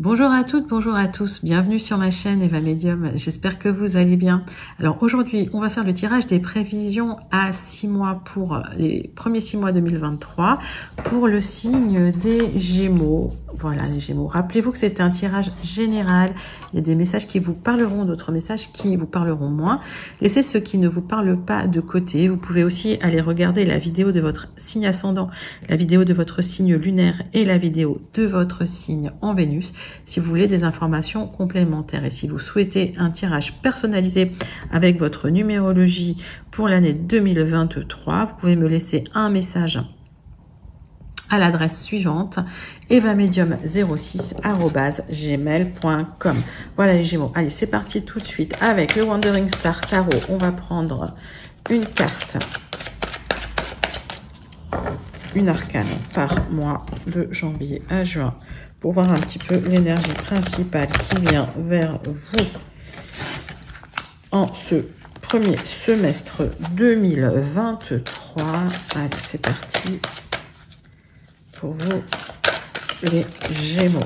Bonjour à toutes, bonjour à tous, bienvenue sur ma chaîne Eva Medium, j'espère que vous allez bien. Alors aujourd'hui, on va faire le tirage des prévisions à 6 mois pour les premiers 6 mois 2023 pour le signe des Gémeaux. Voilà les Gémeaux, rappelez-vous que c'est un tirage général, il y a des messages qui vous parleront, d'autres messages qui vous parleront moins. Laissez ceux qui ne vous parlent pas de côté, vous pouvez aussi aller regarder la vidéo de votre signe ascendant, la vidéo de votre signe lunaire et la vidéo de votre signe en Vénus, si vous voulez des informations complémentaires. Et si vous souhaitez un tirage personnalisé avec votre numérologie pour l'année 2023, vous pouvez me laisser un message à l'adresse suivante, evamedium06@gmail.com. Voilà les Gémeaux. Allez, c'est parti tout de suite avec le Wandering Star Tarot. On va prendre une carte, une arcane par mois de janvier à juin, pour voir un petit peu l'énergie principale qui vient vers vous en ce premier semestre 2023. Allez, c'est parti pour vous, les Gémeaux.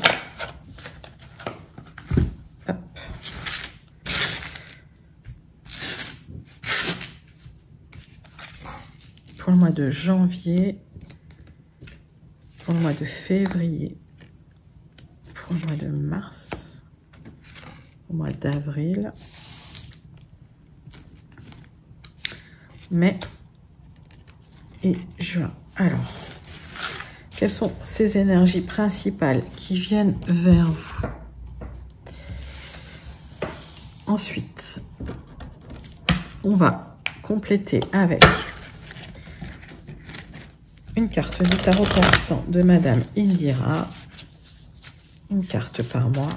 Hop. Pour le mois de janvier, pour le mois de février, pour le mois de mars, au mois d'avril, mai et juin. Alors, quelles sont ces énergies principales qui viennent vers vous? Ensuite, on va compléter avec une carte du tarot persan de Madame Indira. Une carte par mois.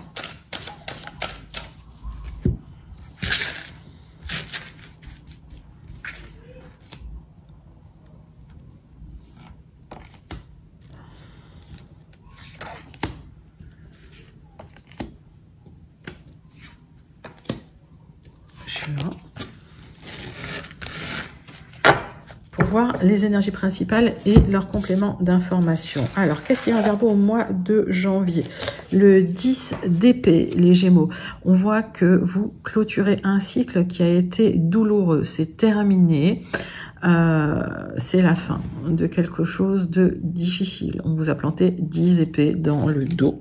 Juin. Pour voir les énergies principales et leurs compléments d'information. Alors, qu'est-ce qui vient vers vous au mois de janvier? Le 10 d'épée, les Gémeaux. On voit que vous clôturez un cycle qui a été douloureux. C'est terminé. C'est la fin de quelque chose de difficile. On vous a planté 10 épées dans le dos.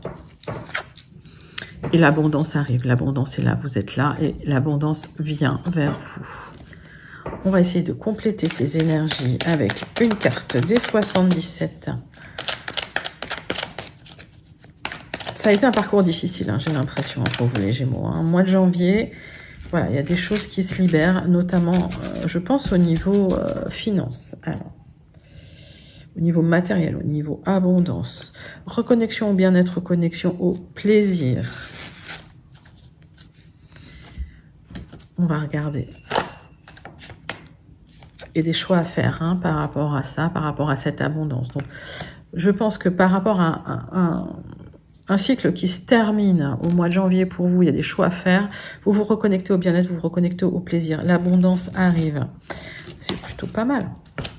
Et l'abondance arrive. L'abondance est là. Vous êtes là et l'abondance vient vers vous. On va essayer de compléter ces énergies avec une carte des 77. Ça a été un parcours difficile, hein, j'ai l'impression, pour vous les Gémeaux. Hein. Mois de janvier, voilà, il y a des choses qui se libèrent, notamment, je pense, au niveau finance. Alors, au niveau matériel, au niveau abondance, reconnexion au bien-être, reconnexion au plaisir. On va regarder. Et des choix à faire hein, par rapport à ça, par rapport à cette abondance. Donc, je pense que par rapport à un cycle qui se termine au mois de janvier pour vous, il y a des choix à faire. Vous vous reconnectez au bien-être, vous vous reconnectez au plaisir. L'abondance arrive. C'est plutôt pas mal.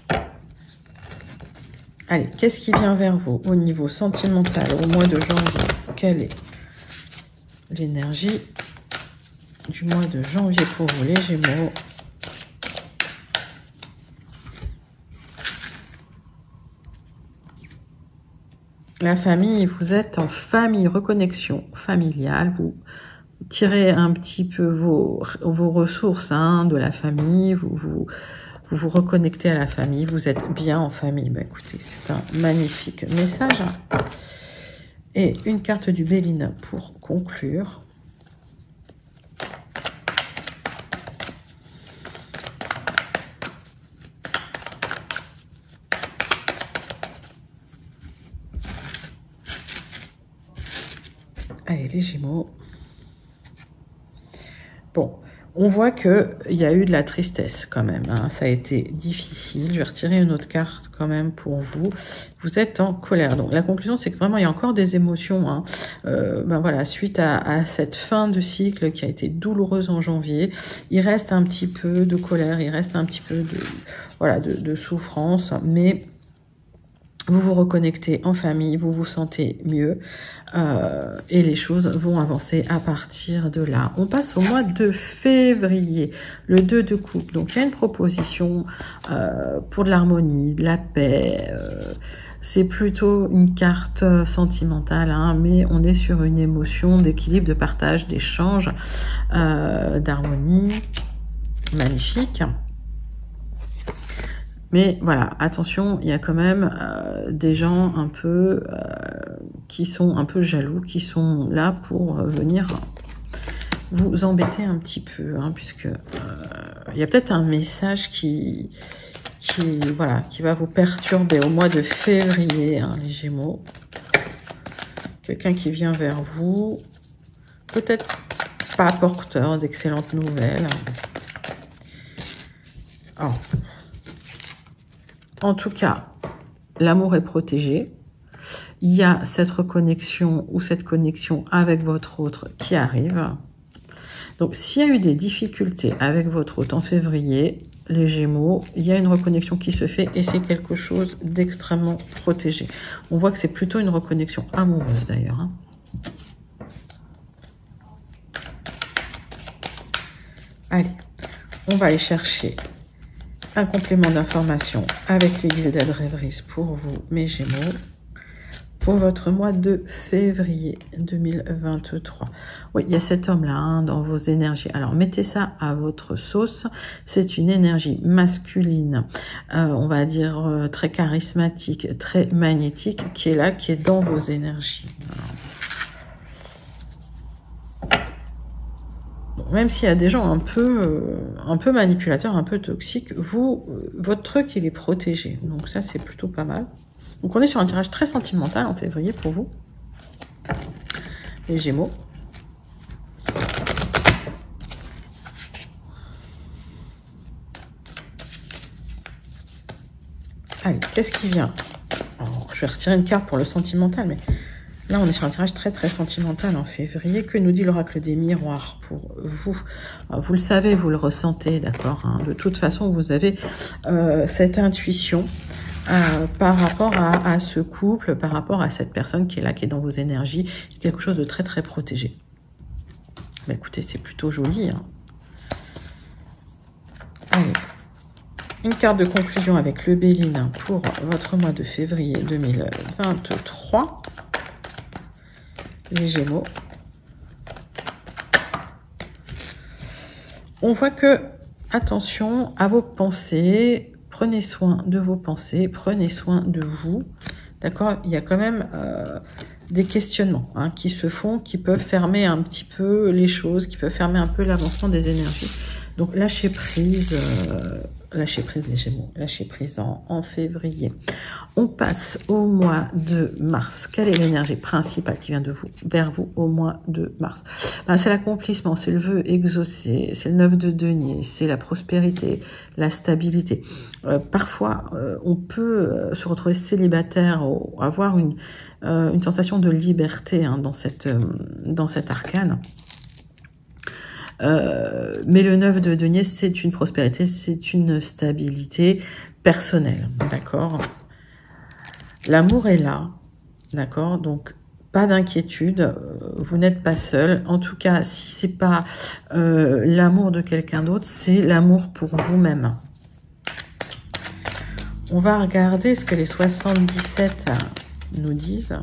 Allez, qu'est-ce qui vient vers vous au niveau sentimental au mois de janvier? Quelle est l'énergie du mois de janvier pour vous les Gémeaux? La famille, vous êtes en famille, reconnexion familiale, vous tirez un petit peu vos ressources hein, de la famille, vous vous reconnectez à la famille, vous êtes bien en famille. Bah, écoutez, c'est un magnifique message. Et une carte du Béline pour conclure. Allez, les Gémeaux. Bon, on voit qu'il y a eu de la tristesse quand même. Hein. Ça a été difficile. Je vais retirer une autre carte quand même pour vous. Vous êtes en colère. Donc, la conclusion, c'est que vraiment, il y a encore des émotions. Hein. Ben voilà, suite à cette fin de cycle qui a été douloureuse en janvier, il reste un petit peu de colère, il reste un petit peu de, voilà, de souffrance. Mais vous vous reconnectez en famille, vous vous sentez mieux et les choses vont avancer à partir de là. On passe au mois de février, le 2 de coupe. Donc il y a une proposition pour de l'harmonie, de la paix. C'est plutôt une carte sentimentale, hein, mais on est sur une émotion d'équilibre, de partage, d'échange, d'harmonie. Magnifique. Mais voilà, attention, il y a quand même des gens un peu qui sont un peu jaloux, qui sont là pour venir vous embêter un petit peu, hein, puisque il y a peut-être un message qui va vous perturber au mois de février, hein, les Gémeaux. Quelqu'un qui vient vers vous, peut-être pas porteur d'excellentes nouvelles. Oh. En tout cas, l'amour est protégé. Il y a cette reconnexion ou cette connexion avec votre autre qui arrive. Donc, s'il y a eu des difficultés avec votre autre en février, les Gémeaux, il y a une reconnexion qui se fait et c'est quelque chose d'extrêmement protégé. On voit que c'est plutôt une reconnexion amoureuse d'ailleurs, hein. Allez, on va aller chercher un complément d'information avec les guides d'Adrévris pour vous, mes Gémeaux, pour votre mois de février 2023. Oui, il y a cet homme-là, hein, dans vos énergies. Alors, mettez ça à votre sauce. C'est une énergie masculine, on va dire très charismatique, très magnétique, qui est là, qui est dans vos énergies. Même s'il y a des gens un peu manipulateurs, un peu toxiques, votre truc, il est protégé. Donc ça, c'est plutôt pas mal. Donc on est sur un tirage très sentimental en février pour vous, les Gémeaux. Allez, qu'est-ce qui vient? Alors, je vais retirer une carte pour le sentimental, mais là, on est sur un tirage très, très sentimental en février. Que nous dit l'oracle des miroirs pour vous? Alors, vous le savez, vous le ressentez, d'accord, hein. De toute façon, vous avez cette intuition par rapport à ce couple, par rapport à cette personne qui est là, qui est dans vos énergies, quelque chose de très, très protégé. Bah, écoutez, c'est plutôt joli, hein. Allez. Une carte de conclusion avec le Béline pour votre mois de février 2023. Les Gémeaux. On voit que, attention à vos pensées, prenez soin de vos pensées, prenez soin de vous. D'accord? Il y a quand même des questionnements, hein, qui se font, qui peuvent fermer un petit peu les choses, qui peuvent fermer un peu l'avancement des énergies. Donc, lâchez prise les Gémeaux, lâchez prise en février. On passe au mois de mars. Quelle est l'énergie principale qui vient de vous, vers vous au mois de mars? Ben, c'est l'accomplissement, c'est le vœu exaucé, c'est le 9 de denier, c'est la prospérité, la stabilité. Parfois, on peut se retrouver célibataire, avoir une sensation de liberté, hein, dans cet arcane. Mais le 9 de denier, c'est une prospérité, c'est une stabilité personnelle, d'accord? L'amour est là, d'accord? Donc, pas d'inquiétude, vous n'êtes pas seul. En tout cas, si c'est pas l'amour de quelqu'un d'autre, c'est l'amour pour vous-même. On va regarder ce que les 77 nous disent.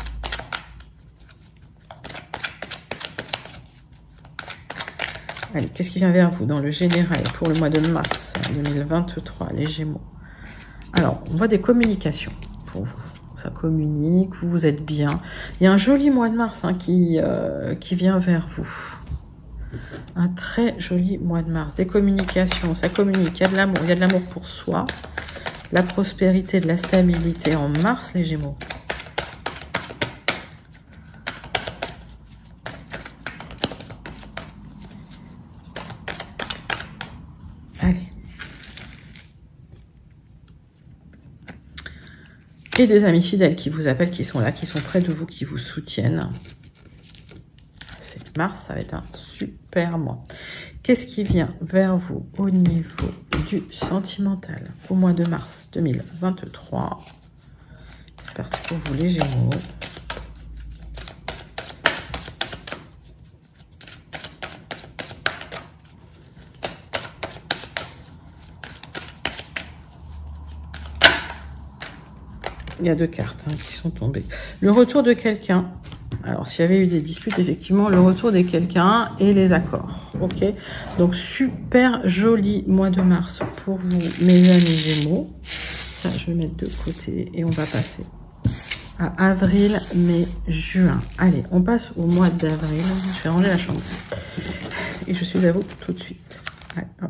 Allez, qu'est-ce qui vient vers vous dans le général pour le mois de mars 2023, les Gémeaux? Alors, on voit des communications pour vous. Ça communique, vous êtes bien. Il y a un joli mois de mars, hein, qui vient vers vous. Un très joli mois de mars. Des communications, ça communique. Il y a de l'amour, il y a de l'amour pour soi. La prospérité, de la stabilité en mars, les Gémeaux. Allez. Et des amis fidèles qui vous appellent, qui sont là, qui sont près de vous, qui vous soutiennent. C'est mars, ça va être un super mois. Qu'est-ce qui vient vers vous au niveau du sentimental au mois de mars 2023, parti pour vous les Gémeaux. Il y a deux cartes qui sont tombées. Le retour de quelqu'un. Alors, s'il y avait eu des disputes, effectivement, le retour de quelqu'un et les accords. Ok. Donc, super joli mois de mars pour vous, mes amis Gémeaux. Ça, je vais mettre de côté et on va passer à avril, mai, juin. Allez, on passe au mois d'avril. Je vais ranger la chambre. Et je suis à vous tout de suite. Allez, hop.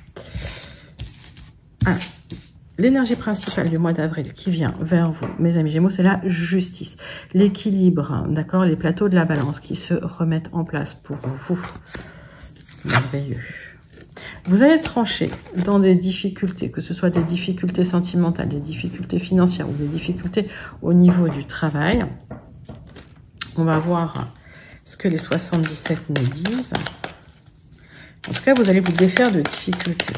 Ah. L'énergie principale du mois d'avril qui vient vers vous, mes amis Gémeaux, c'est la justice. L'équilibre, d'accord? Les plateaux de la balance qui se remettent en place pour vous. Merveilleux. Vous allez trancher dans des difficultés, que ce soit des difficultés sentimentales, des difficultés financières ou des difficultés au niveau du travail. On va voir ce que les 77 nous disent. En tout cas, vous allez vous défaire de difficultés.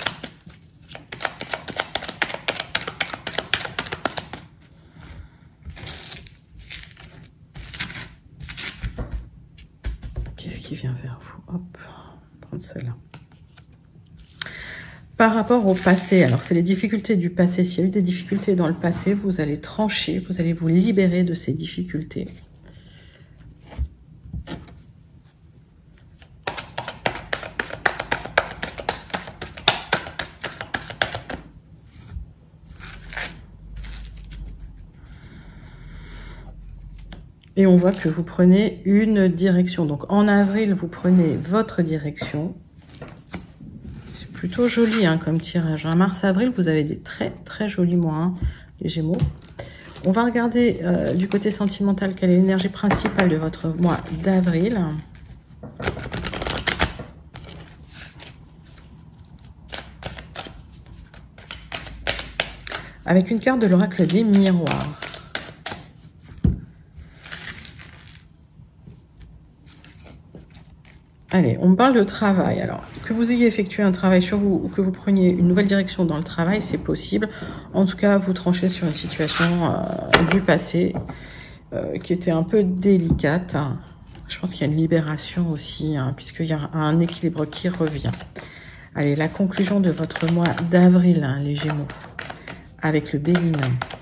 Vient vers vous. Hop, prendre celle-là. Par rapport au passé, alors c'est les difficultés du passé. S'il y a eu des difficultés dans le passé, vous allez trancher, vous allez vous libérer de ces difficultés. Et on voit que vous prenez une direction. Donc, en avril, vous prenez votre direction. C'est plutôt joli hein, comme tirage. En mars-avril, vous avez des très, très jolis mois, hein, les Gémeaux. On va regarder du côté sentimental quelle est l'énergie principale de votre mois d'avril. Avec une carte de l'oracle des miroirs. Allez, on parle de travail. Alors, que vous ayez effectué un travail sur vous ou que vous preniez une nouvelle direction dans le travail, c'est possible. En tout cas, vous tranchez sur une situation du passé qui était un peu délicate. Je pense qu'il y a une libération aussi, hein, puisqu'il y a un équilibre qui revient. Allez, la conclusion de votre mois d'avril, hein, les Gémeaux, avec le Béline.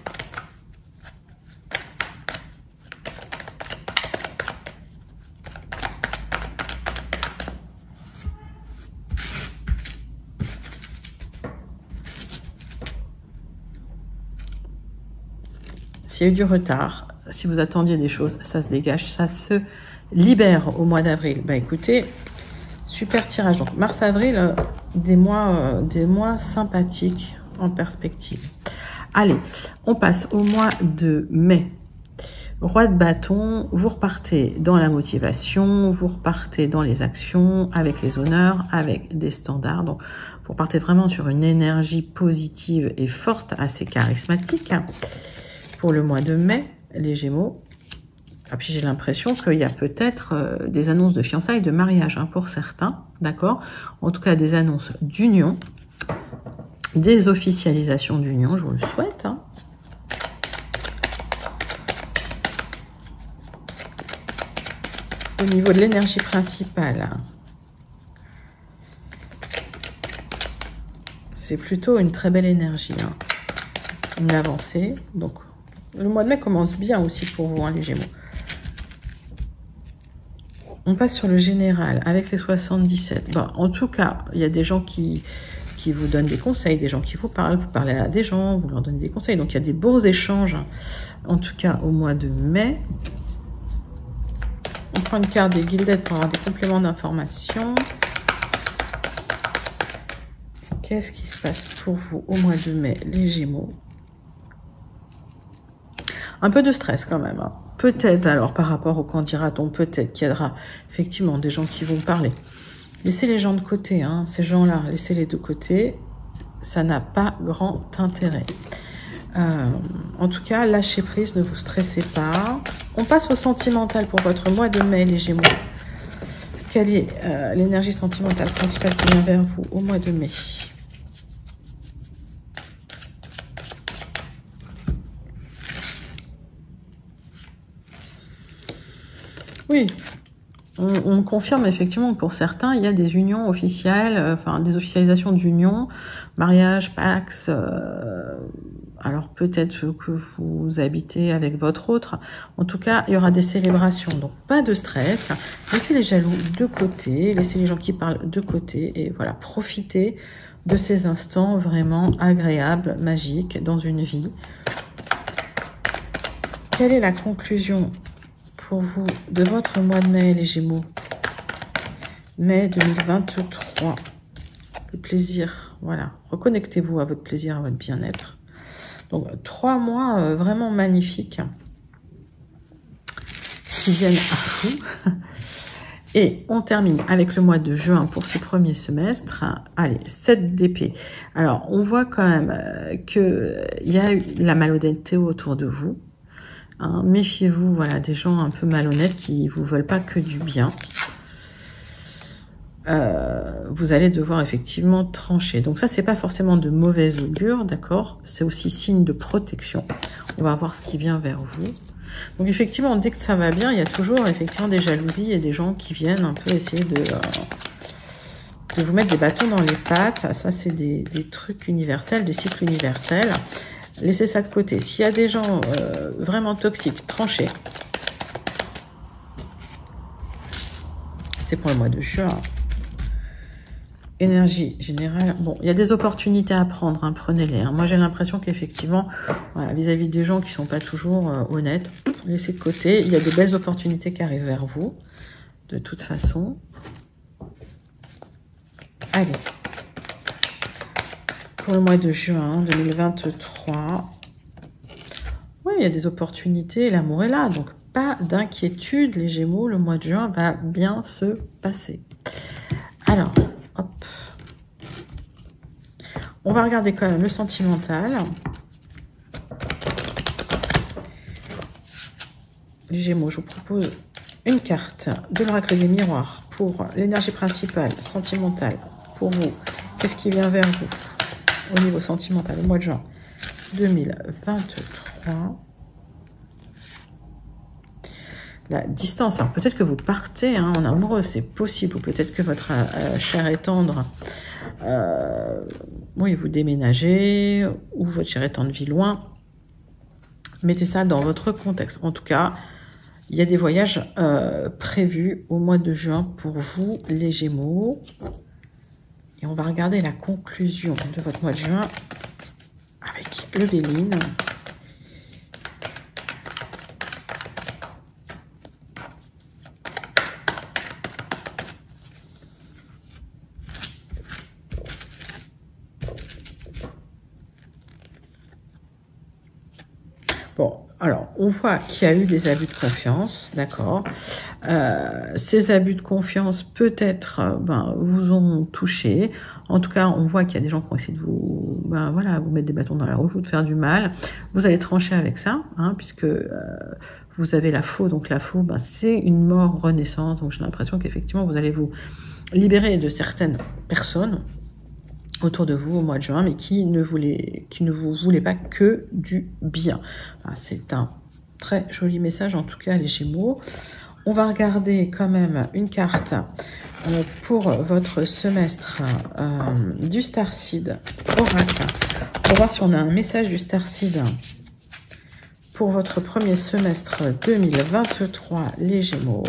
S'il y a eu du retard, si vous attendiez des choses, ça se dégage, ça se libère au mois d'avril. Bah écoutez, super tirage. Donc mars-avril, des mois sympathiques en perspective. Allez, on passe au mois de mai. Roi de bâton, vous repartez dans la motivation, vous repartez dans les actions, avec les honneurs, avec des standards. Donc, vous repartez vraiment sur une énergie positive et forte, assez charismatique. Pour le mois de mai, les Gémeaux. Et puis j'ai l'impression qu'il y a peut-être des annonces de fiançailles, de mariage hein, pour certains, d'accord? En tout cas, des annonces d'union, des officialisations d'union, je vous le souhaite. Hein. Au niveau de l'énergie principale, c'est plutôt une très belle énergie. Hein. Une avancée, donc le mois de mai commence bien aussi pour vous, hein, les Gémeaux. On passe sur le général avec les 77. Bon, en tout cas, il y a des gens qui vous donnent des conseils, des gens qui vous parlez à des gens, vous leur donnez des conseils. Donc, il y a des beaux échanges, en tout cas au mois de mai. On prend une carte des guildettes pour avoir des compléments d'information. Qu'est-ce qui se passe pour vous au mois de mai, les Gémeaux? Un peu de stress quand même. Hein. Peut-être, alors, par rapport au quand dira-t-on, peut-être qu'il y aura effectivement des gens qui vont parler. Laissez les gens de côté, hein, ces gens-là, laissez-les de côté. Ça n'a pas grand intérêt. En tout cas, lâchez prise, ne vous stressez pas. On passe au sentimental pour votre mois de mai, les Gémeaux. Quelle est l'énergie sentimentale principale qui vient vers vous au mois de mai? Oui, on confirme effectivement que pour certains, il y a des unions officielles, enfin des officialisations d'union, mariage, pax, alors peut-être que vous habitez avec votre autre. En tout cas, il y aura des célébrations, donc pas de stress. Laissez les jaloux de côté, laissez les gens qui parlent de côté et voilà, profitez de ces instants vraiment agréables, magiques dans une vie. Quelle est la conclusion pour vous de votre mois de mai, les Gémeaux? Mai 2023. Le plaisir, voilà. Reconnectez-vous à votre plaisir, à votre bien-être. Donc, 3 mois vraiment magnifiques qui viennent à vous. Et on termine avec le mois de juin pour ce premier semestre. Allez, 7 d'épée. Alors, on voit quand même qu'il y a eu la malhonnêteté autour de vous. Hein, méfiez-vous, voilà, des gens un peu malhonnêtes qui vous veulent pas que du bien. Vous allez devoir effectivement trancher. Donc ça, c'est pas forcément de mauvais augure, d'accord? C'est aussi signe de protection. On va voir ce qui vient vers vous. Donc effectivement, dès que ça va bien, il y a toujours effectivement des jalousies et des gens qui viennent un peu essayer de vous mettre des bâtons dans les pattes. Ça, c'est des trucs universels, des cycles universels. Laissez ça de côté. S'il y a des gens vraiment toxiques, tranchez. C'est pour le mois de juin. Énergie générale. Bon, il y a des opportunités à prendre, hein, prenez-les. Hein. Moi, j'ai l'impression qu'effectivement, voilà, vis-à-vis des gens qui sont pas toujours honnêtes, laissez de côté. Il y a de belles opportunités qui arrivent vers vous, de toute façon. Allez. Pour le mois de juin 2023. Oui, il y a des opportunités, l'amour est là. Donc, pas d'inquiétude, les Gémeaux. Le mois de juin va bien se passer. Alors, hop. On va regarder quand même le sentimental. Les Gémeaux, je vous propose une carte de l'oracle des miroirs pour l'énergie principale, sentimentale. Pour vous, qu'est-ce qui vient vers vous au niveau sentimental, au mois de juin 2023. La distance, alors peut-être que vous partez hein, en amoureux, c'est possible, ou peut-être que votre chair est tendre, oui, vous déménagez, ou votre chair est tendre vit loin. Mettez ça dans votre contexte. En tout cas, il y a des voyages prévus au mois de juin pour vous, les Gémeaux. Et on va regarder la conclusion de votre mois de juin avec le Béline. Bon, alors, on voit qu'il y a eu des abus de confiance, d'accord. Ces abus de confiance, peut-être, vous ont touché. En tout cas, on voit qu'il y a des gens qui ont essayé de vous, voilà, vous mettre des bâtons dans la roue, vous de faire du mal. Vous allez trancher avec ça, hein, puisque vous avez la faux. Donc, la faux, c'est une mort renaissance. Donc, j'ai l'impression qu'effectivement, vous allez vous libérer de certaines personnes autour de vous au mois de juin, mais qui ne vous voulaient pas que du bien. C'est un très joli message, en tout cas, les Gémeaux. On va regarder quand même une carte pour votre semestre du Starseed Oracle. Pour voir si on a un message du Starseed pour votre premier semestre 2023, les Gémeaux.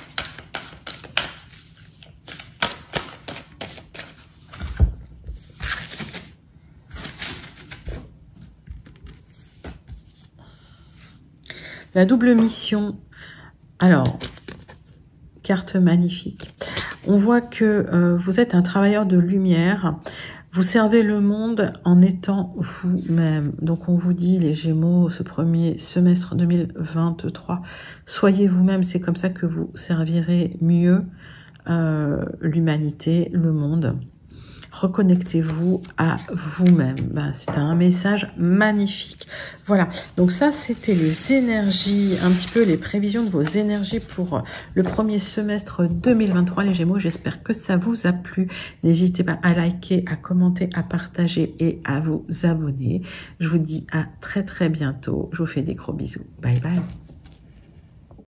La double mission, alors, carte magnifique. On voit que vous êtes un travailleur de lumière, vous servez le monde en étant vous-même. Donc on vous dit, les Gémeaux, ce premier semestre 2023, soyez vous-même, c'est comme ça que vous servirez mieux l'humanité, le monde. Reconnectez-vous à vous-même. C'est un message magnifique. Voilà, donc ça c'était les énergies, un petit peu les prévisions de vos énergies pour le premier semestre 2023, les Gémeaux. J'espère que ça vous a plu. N'hésitez pas à liker, à commenter, à partager et à vous abonner. Je vous dis à très très bientôt. Je vous fais des gros bisous. Bye bye.